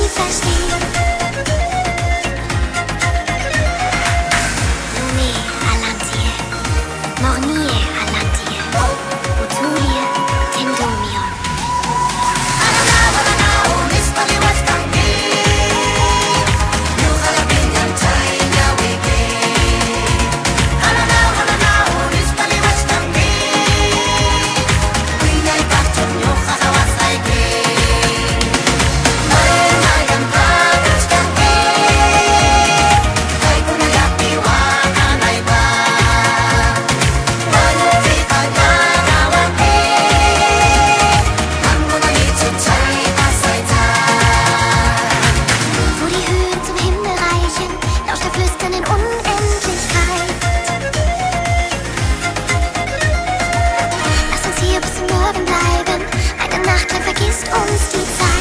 verstehen. Lume Alantie, Mornie Alantie, Utulie Tendomion. Ananau, Ananau, Mispali wat kange. Nuhala pinjam chaya wege. Ananau, Ananau, Mispali wat kange. Winay bakchon yo khawasai ge. Mayan pragas kange. Kai kunayaki wa anay ba. Manuti kagagawa wo die Höhen zum Himmel reichen, lauscht der flüsternden Unendlichkeit. Lass uns hier bis zum Morgen bleiben, eine Nacht lang vergisst uns die Zeit.